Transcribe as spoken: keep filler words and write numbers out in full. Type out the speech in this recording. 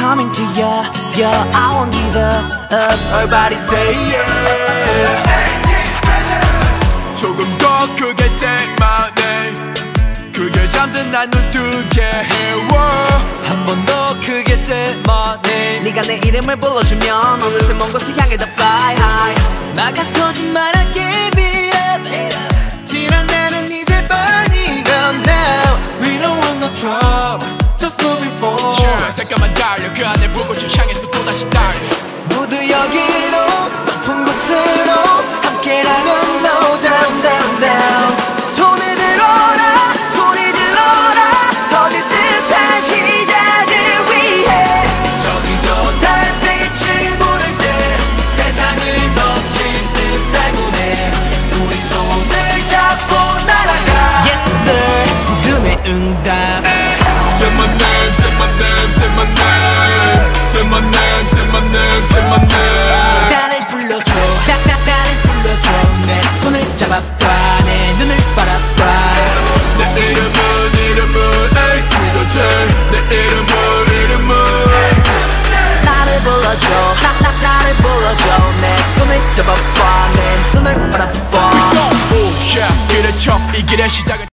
coming to you, yeah, I won't give up, up. Everybody say yeah. 조금 더 크게 say my name. 그게 잠든 날 눈 뜨게 해워. 한 번 더 크게 say my name. 네가 내 이름을 불러주면 어느새 먼 곳을 향해 더 fly high. 막아서지 마라 give it up. 지난 나는 이제 burning up now. We don't want no trouble, just moving forward. Sure, 잠깐만 달려 그 안에 불꽃을 향해서 또다시 달려. 모두 여기로 높은 곳으로 함께라면 no down down down. 손을 들어라 소리 질러라 터질 듯한 시작을 위해. 저기 저 달빛이 부를 때 세상을 덮친 듯할 군에 우리 손을 잡고 날아가. Yes sir 부름의 응답. Say my name, say my name, say my name. Say my name, say my name, say my name. 나를 불러줘 나, 나, 나를 불러줘. 내 손을 잡아봐 내 눈을 바라봐. 내 이름은 이름은 에이 그거지. 내 이름은 이름은 나를 불러줘 나, 나, 나를 불러줘. 내 손을 잡아봐 내 눈을 바라봐. 오, yeah, 길의 첫 이 길의 시작은